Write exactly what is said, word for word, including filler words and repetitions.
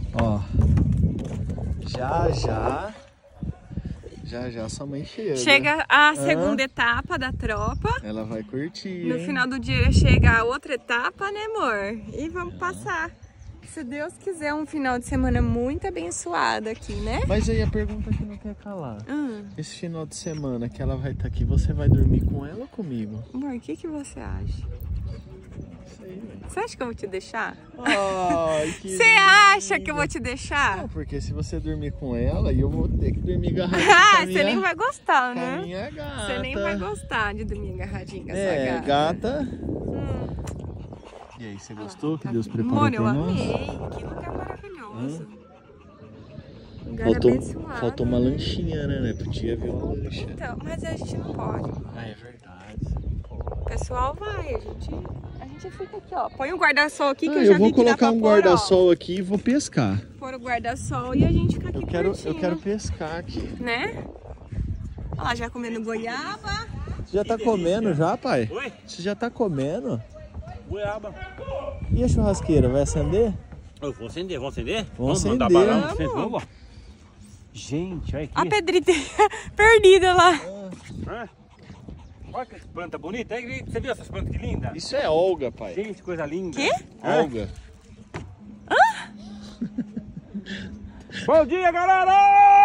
Ó. Já, já. Já, já sua mãe chega. Chega a segunda ah. etapa da tropa. Ela vai curtir. No hein? final do dia chega a outra etapa, né, amor? E vamos passar. Se Deus quiser, um final de semana muito abençoado aqui, né? Mas aí a pergunta que não quer calar. Hum. Esse final de semana que ela vai estar aqui, você vai dormir com ela ou comigo? Amor, o que, que você acha? Isso aí, velho. Você acha que eu vou te deixar? Ai, que Você acha que eu vou te deixar? Não, porque se você dormir com ela, eu vou ter que dormir agarradinho. Ah, você minha... nem vai gostar, com né? a minha gata. Você nem vai gostar de dormir agarradinho com a é, sua gata. gata. Hum. E aí, você gostou? Ah, que tá... Deus preparou Amor, eu pra nós? amei. Que lugar maravilhoso. Hum. Lugar faltou, abençoado. faltou uma lanchinha, né? Podia ver uma lancha. Então, mas a gente não pode. Ah, é verdade. O pessoal vai, a gente, a gente fica aqui, ó. Põe o guarda-sol aqui que ah, eu já eu vou vi que dá colocar pra um guarda-sol aqui e vou pescar. Pôr o guarda-sol e a gente fica aqui eu quero, curtindo. eu quero pescar aqui. Né? Olha lá, já comendo goiaba. Você já tá que comendo delícia. já, pai? Oi? Você já tá comendo? Goiaba. E a churrasqueira, vai acender? Eu vou acender, vamos acender? Vamos, vamos acender. mandar barulho, vocês vão, ó. Gente, olha aqui. A pedrita perdida lá. Ah. Olha que planta bonita. Aí, você viu essas plantas que lindas? Isso é Olga, pai. Gente, coisa linda. Quê? Olga. Ah? Bom dia, galera!